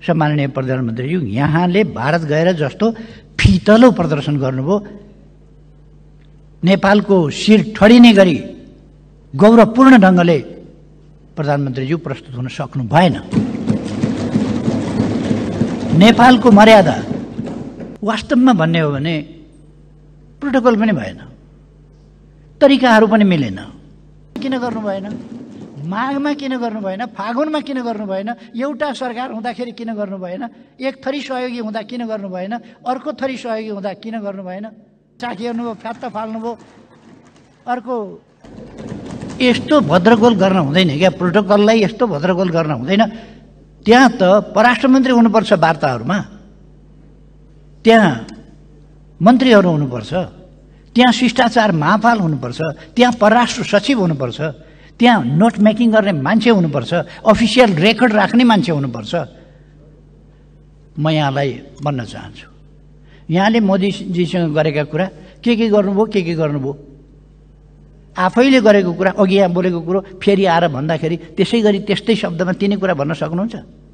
सम्माननीय प्रधानमन्त्रीज्यू, यहाँले भारत गएर जस्तो फितलो प्रदर्शन गर्नुभयो, नेपालको शिर ठडिने गरी गौरवपूर्ण ढङ्गले प्रधानमन्त्रीज्यू प्रस्तुत हुन सक्नु भएन। नेपालको मर्यादा वास्तवमा भन्ने हो भने प्रोटोकल पनि भएन, तरिकाहरू पनि मिलेन। किन गर्नु भएन? माघमा किन गर्नु भएन? फागुनमा किन गर्नु भएन? एउटा सरकार हुँदाखेरि किन गर्नु भएन? एक थरी सहयोगी हुँदा किन गर्नु भएन? अर्को थरी सहयोगी हुँदा किन गर्नु भएन? चाखी हेर्नुभयो, फ्यात्त फाल्नुभयो। अर्को यस्तो भद्रगोल गर्न हुँदैन क्या, प्रोटोकललाई यस्तो भद्रगोल गर्न हुँदैन। त्यहाँ त परराष्ट्र मन्त्री हुनुपर्छ वार्ताहरूमा, त्यहाँ मन्त्रीहरू हुनुपर्छ, त्यहाँ शिष्टाचार महाफाल हुनुपर्छ, त्यहाँ परराष्ट्र सचिव हुनुपर्छ, त्यहाँ नोट मेकिङ गर्ने मान्छे हुनुपर्छ, अफिसियल रेकर्ड राख्ने मान्छे हुनुपर्छ। म यहाँलाई भन्न चाहन्छु, यहाँले मोदीजीसँग गरेका कुरा के गर्नुभयो, के गर्नुभयो, आफैले गरेको कुरा, अघि यहाँ बोलेको कुरो फेरि आएर भन्दाखेरि त्यसै गरी त्यस्तै शब्दमा तिनै कुरा भन्न सक्नुहुन्छ?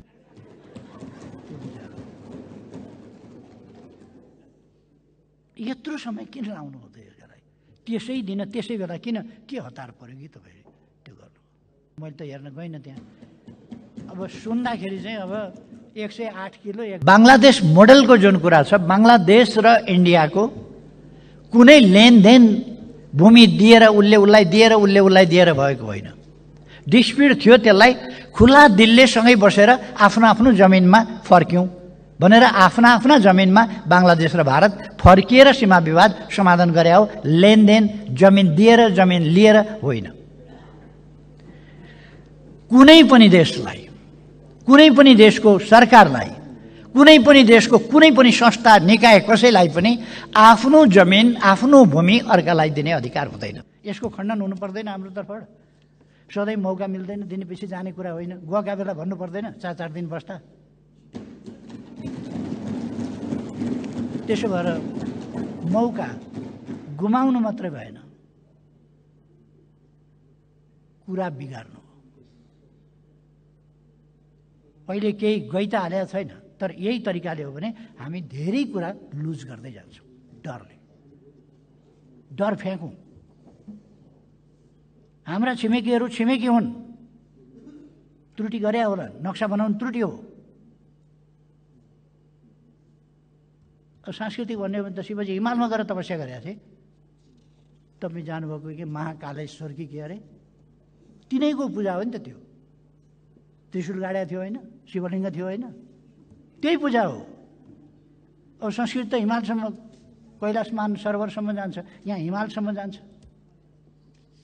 यत्रो समय किन लाउनु हो त यसलाई? त्यसै दिन त्यसै बेला किन, के हतार पर्यो कि तपाईँ त्यो गर्नु? मैले त हेर्न गइनँ त्यहाँ। अब सुन्दाखेरि चाहिँ अब 108 किलो बङ्गलादेश मोडलको जुन कुरा छ, बङ्गलादेश र इन्डियाको कुनै लेनदेन भूमि दिएर उसलाई दिएर भएको होइन। डिस्प्युट थियो, त्यसलाई खुला दिलले सँगै बसेर आफ्नो आफ्नो जमिनमा फर्क्यौँ भनेर आफ्ना आफ्ना जमिनमा बङ्गलादेश र भारत फर्किएर सीमा विवाद समाधान गरे हो। लेनदेन जमिन दिएर जमिन लिएर होइन। कुनै पनि देशलाई, कुनै पनि देशको सरकारलाई, कुनै पनि देशको कुनै पनि संस्था निकाय कसैलाई पनि आफ्नो जमिन, आफ्नो भूमि अर्कालाई दिने अधिकार हुँदैन। यसको खण्डन हुनु पर्दैन हाम्रो तर्फबाट। सधैँ मौका मिल्दैन, दिनेपछि जाने कुरा होइन। गएका बेला भन्नु पर्दैन 4-4 दिन बस्दा। त्यसो भएर मौका गुमाउनु मात्रै भएन, कुरा बिगार्नु। अहिले केही गइ त हालेको छैन, तर यही तरिकाले हो भने हामी धेरै कुरा लुज गर्दै जान्छौँ। डरले डर फ्याँकौँ। हाम्रा छिमेकीहरू छिमेकी हुन्, त्रुटि गरे होला, नक्सा बनाउनु त्रुटि हो। सांस्कृतिक भन्ने हो भने त शिवजी हिमालमा गएर तपस्या गरेका थिए। तपाईँ जानुभएको कि महाकालेश्वर कि के अरे, तिनैको पूजा हो नि त त्यो। त्रिशूल गाडेको थियो होइन, शिवलिङ्ग थियो होइन, त्यही पूजा हो। अब संस्कृत त हिमालसम्म, कैलाशमान सरोवरसम्म जान्छ, यहाँ हिमालसम्म जान्छ।